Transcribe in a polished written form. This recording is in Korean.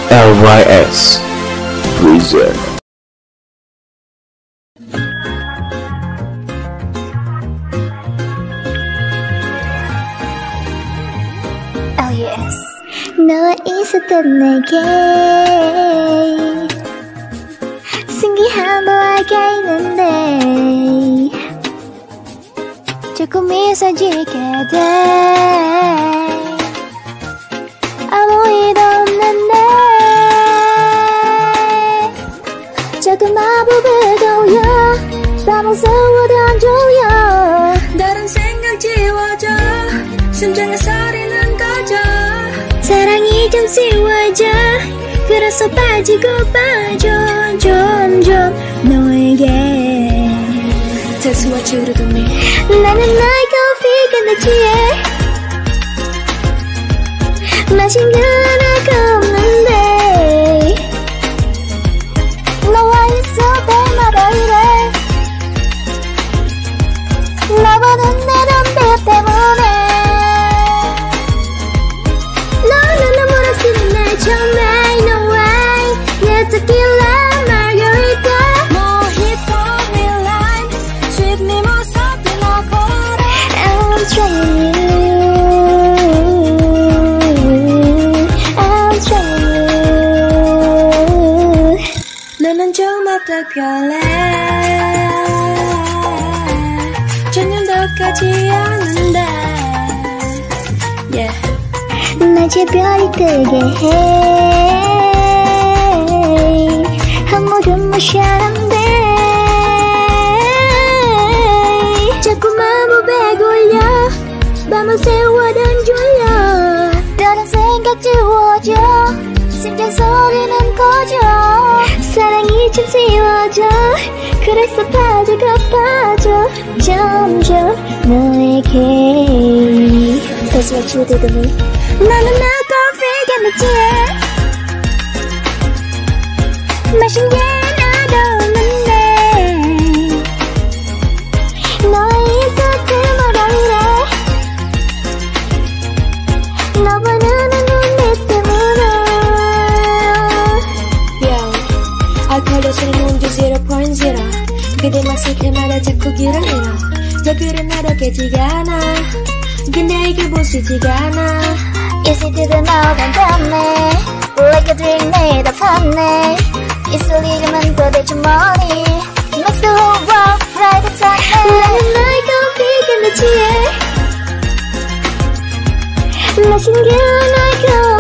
LYS Freezer. LYS. 너와 있었던 내게 신기한 너에게 있는데 자꾸 미소 짓게 돼. 아무 일도 없는데 자꾸 마법을 돌려 밤을 새워도 안 졸려. 다른 생각 지워져 심장의 소리는 꺼져. 사랑이 좀 쉬워져. 그래서 빠지고 빠져 점점 너에게. That's what you do to me. 나는 너의 커피가 나 취해. 마신 게 하나가 없는데 너와 있을 때마다 이래. 나보는 내 담배 때문에 너는 너무나 싫은 날 처음에. No way 내 tequila margarita Mojito real life sweet mimosa pina colada. I'm trying 너는 좀 어떡할래. 전혀 덕하지 않는데 yeah. 낮에 별이 뜨게 해. 아무도 무시하는데 자꾸 마법에 걸려. 밤을 새워도 안 졸려. 다른 생각 지워져. 심장 소리는 꺼져. 사랑이 좀 쉬워져. 그래서 빠져가 빠져 점점 너에게. That's what you did to me. 나는 나 커피가 나 취해. 마신 게 하나도 없는데 너와 있을 때마다 이래. 너보는 내 때문에. Yo, 알코올도수는 온도 0.0. 그대 마실 때마다 자꾸 길을 잃어. 여기를 나도 깨지가 않아. 근데 이게 보시지가 않아. Easy to the mouth and damn like a dream made of honey. 있을 일이면 도대체 뭐니. Makes the whole world right inside me. 나는 너의 커피가 나 취해. 마신 게 하나가